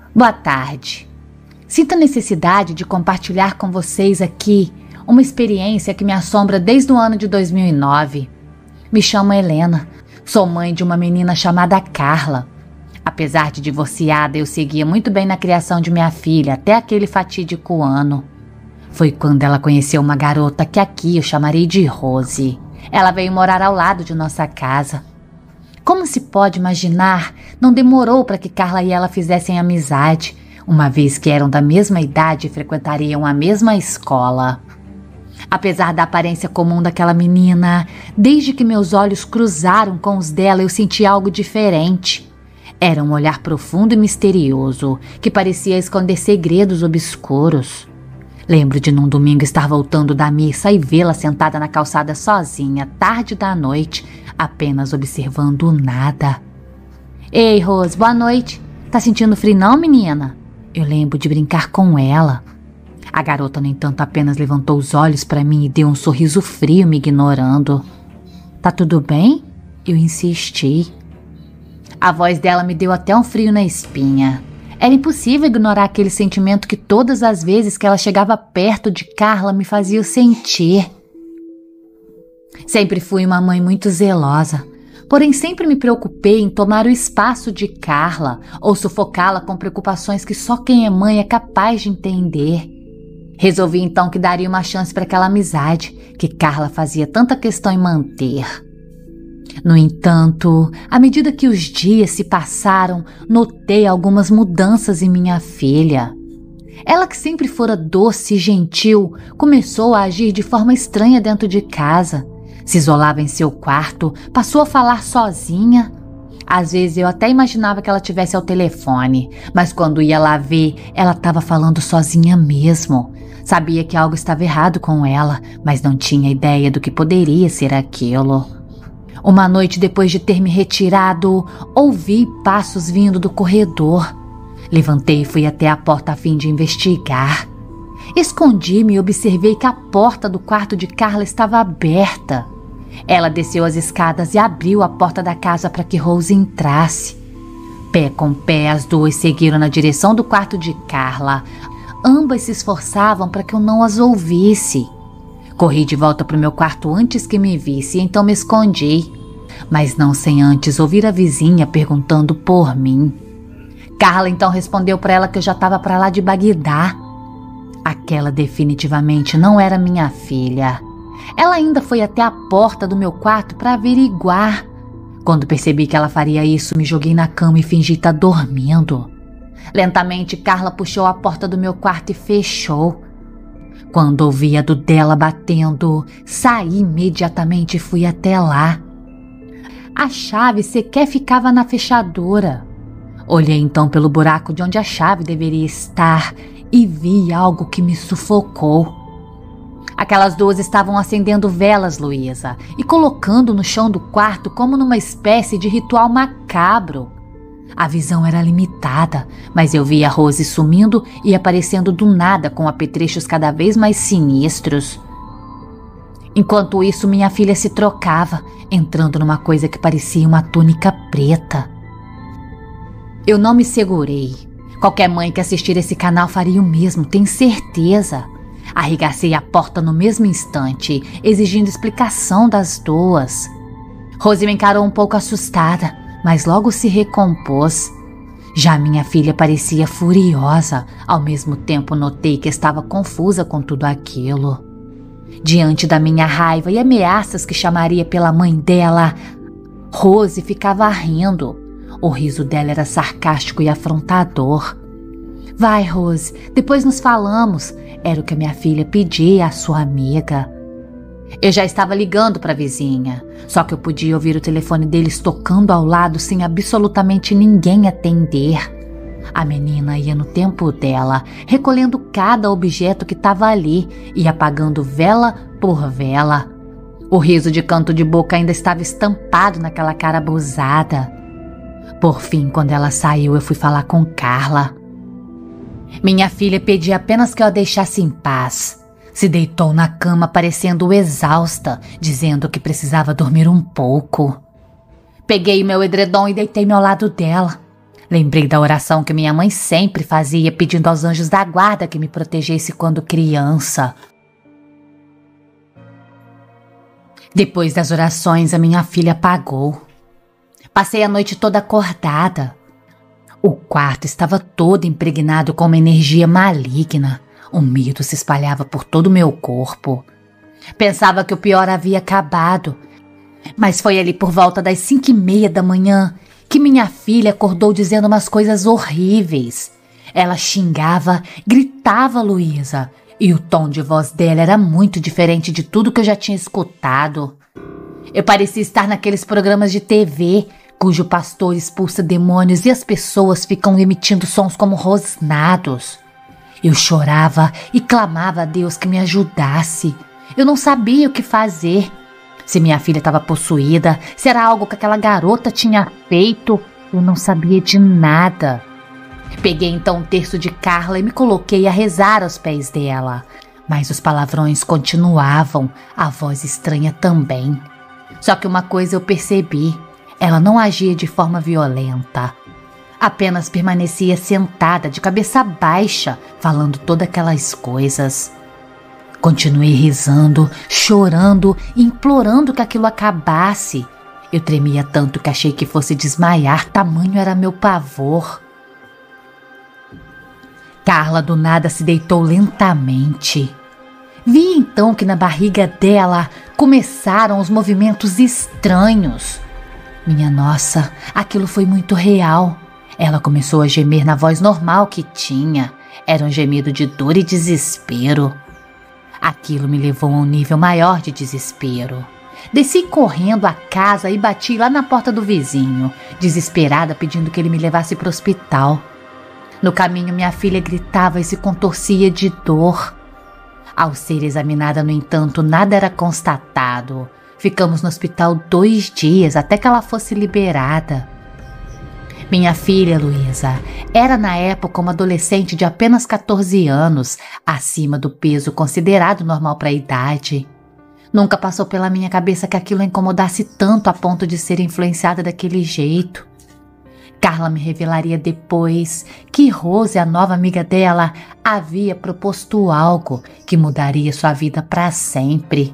Boa tarde. Sinto a necessidade de compartilhar com vocês aqui uma experiência que me assombra desde o ano de 2009. Me chamo Helena, sou mãe de uma menina chamada Carla. Apesar de divorciada, eu seguia muito bem na criação de minha filha até aquele fatídico ano. Foi quando ela conheceu uma garota que aqui eu chamarei de Rose. Ela veio morar ao lado de nossa casa. Como se pode imaginar, não demorou para que Carla e ela fizessem amizade, uma vez que eram da mesma idade e frequentariam a mesma escola. Apesar da aparência comum daquela menina, desde que meus olhos cruzaram com os dela, eu senti algo diferente. Era um olhar profundo e misterioso, que parecia esconder segredos obscuros. Lembro de num domingo estar voltando da missa e vê-la sentada na calçada sozinha, tarde da noite, apenas observando o nada. Ei, Rose, boa noite. Tá sentindo frio não, menina? Eu lembro de brincar com ela. A garota, no entanto, apenas levantou os olhos para mim e deu um sorriso frio, me ignorando. Tá tudo bem? Eu insisti. A voz dela me deu até um frio na espinha. Era impossível ignorar aquele sentimento que todas as vezes que ela chegava perto de Carla me fazia sentir. Sempre fui uma mãe muito zelosa, porém sempre me preocupei em tomar o espaço de Carla ou sufocá-la com preocupações que só quem é mãe é capaz de entender. Resolvi então que daria uma chance para aquela amizade que Carla fazia tanta questão em manter. No entanto, à medida que os dias se passaram, notei algumas mudanças em minha filha. Ela, que sempre fora doce e gentil, começou a agir de forma estranha dentro de casa. Se isolava em seu quarto, passou a falar sozinha. Às vezes eu até imaginava que ela tivesse ao telefone, mas quando ia lá ver, ela estava falando sozinha mesmo. Sabia que algo estava errado com ela, mas não tinha ideia do que poderia ser aquilo. Uma noite depois de ter me retirado, ouvi passos vindo do corredor. Levantei e fui até a porta a fim de investigar. Escondi-me e observei que a porta do quarto de Carla estava aberta. Ela desceu as escadas e abriu a porta da casa para que Rose entrasse. Pé com pé, as duas seguiram na direção do quarto de Carla. Ambas se esforçavam para que eu não as ouvisse. Corri de volta para o meu quarto antes que me visse e então me escondi, mas não sem antes ouvir a vizinha perguntando por mim. Carla então respondeu para ela que eu já estava para lá de Bagdá. Aquela definitivamente não era minha filha. Ela ainda foi até a porta do meu quarto para averiguar. Quando percebi que ela faria isso, me joguei na cama e fingi estar dormindo. Lentamente, Carla puxou a porta do meu quarto e fechou. Quando ouvi a do dela batendo, saí imediatamente e fui até lá. A chave sequer ficava na fechadura. Olhei então pelo buraco de onde a chave deveria estar e vi algo que me sufocou. Aquelas duas estavam acendendo velas, Luísa, e colocando no chão do quarto como numa espécie de ritual macabro. A visão era limitada, mas eu via Rose sumindo e aparecendo do nada com apetrechos cada vez mais sinistros. Enquanto isso, minha filha se trocava, entrando numa coisa que parecia uma túnica preta. Eu não me segurei. Qualquer mãe que assistir esse canal faria o mesmo, tenho certeza. Arregacei a porta no mesmo instante, exigindo explicação das duas. Rose me encarou um pouco assustada, mas logo se recompôs. Já minha filha parecia furiosa, ao mesmo tempo notei que estava confusa com tudo aquilo. Diante da minha raiva e ameaças que chamaria pela mãe dela, Rose ficava rindo. O riso dela era sarcástico e afrontador. Vai, Rose, depois nos falamos, era o que a minha filha pedia à sua amiga. Eu já estava ligando para a vizinha, só que eu podia ouvir o telefone deles tocando ao lado sem absolutamente ninguém atender. A menina ia no tempo dela, recolhendo cada objeto que estava ali e apagando vela por vela. O riso de canto de boca ainda estava estampado naquela cara abusada. Por fim, quando ela saiu, eu fui falar com Carla. Minha filha pedia apenas que eu a deixasse em paz. Se deitou na cama parecendo exausta, dizendo que precisava dormir um pouco. Peguei o meu edredom e deitei-me ao lado dela. Lembrei da oração que minha mãe sempre fazia, pedindo aos anjos da guarda que me protegesse quando criança. Depois das orações, a minha filha apagou. Passei a noite toda acordada. O quarto estava todo impregnado com uma energia maligna. O medo se espalhava por todo o meu corpo. Pensava que o pior havia acabado, mas foi ali por volta das 5:30 da manhã que minha filha acordou dizendo umas coisas horríveis. Ela xingava, gritava Luísa, e o tom de voz dela era muito diferente de tudo que eu já tinha escutado. Eu parecia estar naqueles programas de TV, cujo pastor expulsa demônios e as pessoas ficam emitindo sons como rosnados. Eu chorava e clamava a Deus que me ajudasse. Eu não sabia o que fazer. Se minha filha estava possuída, se era algo que aquela garota tinha feito, eu não sabia de nada. Peguei então um terço de Carla e me coloquei a rezar aos pés dela. Mas os palavrões continuavam, a voz estranha também. Só que uma coisa eu percebi, ela não agia de forma violenta. Apenas permanecia sentada de cabeça baixa, falando todas aquelas coisas. Continuei rezando, chorando e implorando que aquilo acabasse. Eu tremia tanto que achei que fosse desmaiar, tamanho era meu pavor. Carla do nada se deitou lentamente. Vi então que na barriga dela começaram os movimentos estranhos. Minha nossa, aquilo foi muito real. Ela começou a gemer na voz normal que tinha. Era um gemido de dor e desespero. Aquilo me levou a um nível maior de desespero. Desci correndo a casa e bati lá na porta do vizinho, desesperada pedindo que ele me levasse para o hospital. No caminho, minha filha gritava e se contorcia de dor. Ao ser examinada, no entanto, nada era constatado. Ficamos no hospital 2 dias até que ela fosse liberada. Minha filha, Luísa, era na época uma adolescente de apenas 14 anos, acima do peso considerado normal para a idade. Nunca passou pela minha cabeça que aquilo a incomodasse tanto a ponto de ser influenciada daquele jeito. Carla me revelaria depois que Rose, a nova amiga dela, havia proposto algo que mudaria sua vida para sempre.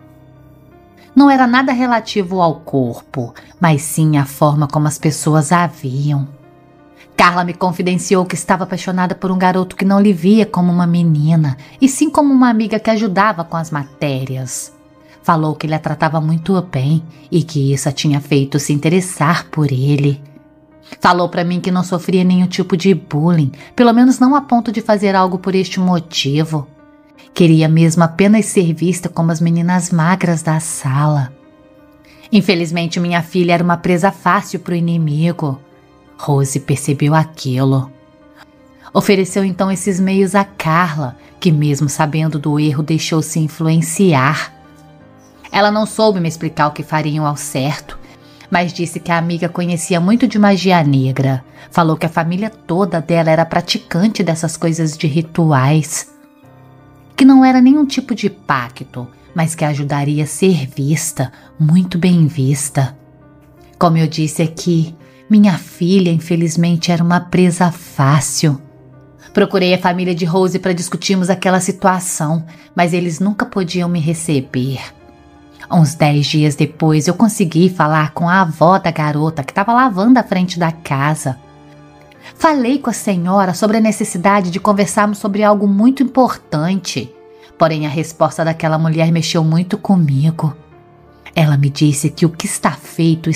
Não era nada relativo ao corpo, mas sim à forma como as pessoas a viam. Carla me confidenciou que estava apaixonada por um garoto que não lhe via como uma menina, e sim como uma amiga que ajudava com as matérias. Falou que ele a tratava muito bem e que isso a tinha feito se interessar por ele. Falou para mim que não sofria nenhum tipo de bullying, pelo menos não a ponto de fazer algo por este motivo. Queria mesmo apenas ser vista como as meninas magras da sala. Infelizmente, minha filha era uma presa fácil para o inimigo. Rose percebeu aquilo. Ofereceu então esses meios a Carla, que mesmo sabendo do erro deixou-se influenciar. Ela não soube me explicar o que fariam ao certo, mas disse que a amiga conhecia muito de magia negra. Falou que a família toda dela era praticante dessas coisas de rituais. Que não era nenhum tipo de pacto, mas que ajudaria a ser vista, muito bem vista. Como eu disse aqui, minha filha infelizmente era uma presa fácil. Procurei a família de Rose para discutirmos aquela situação, mas eles nunca podiam me receber. Uns 10 dias depois eu consegui falar com a avó da garota que estava lavando a frente da casa. Falei com a senhora sobre a necessidade de conversarmos sobre algo muito importante, porém a resposta daquela mulher mexeu muito comigo. Ela me disse que o que está feito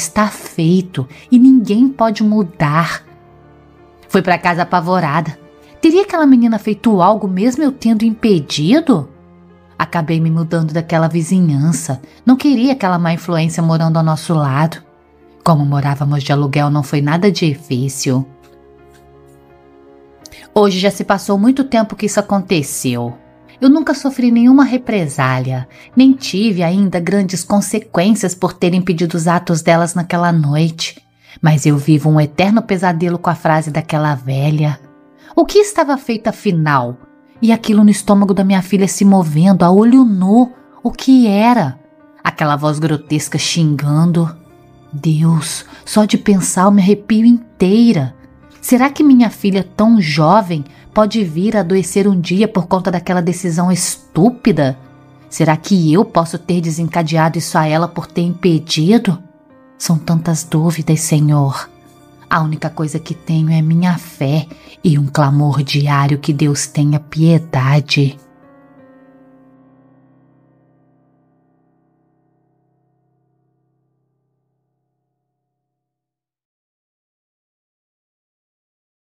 e ninguém pode mudar. Fui para casa apavorada. Teria aquela menina feito algo mesmo eu tendo impedido? Acabei me mudando daquela vizinhança. Não queria aquela má influência morando ao nosso lado. Como morávamos de aluguel, não foi nada difícil. Hoje já se passou muito tempo que isso aconteceu. Eu nunca sofri nenhuma represália, nem tive ainda grandes consequências por ter impedido os atos delas naquela noite. Mas eu vivo um eterno pesadelo com a frase daquela velha. O que estava feito afinal? E aquilo no estômago da minha filha se movendo a olho nu. O que era? Aquela voz grotesca xingando. Deus, só de pensar eu me arrepio inteira. Será que minha filha tão jovem pode vir a adoecer um dia por conta daquela decisão estúpida? Será que eu posso ter desencadeado isso a ela por ter impedido? São tantas dúvidas, Senhor. A única coisa que tenho é minha fé e um clamor diário que Deus tenha piedade.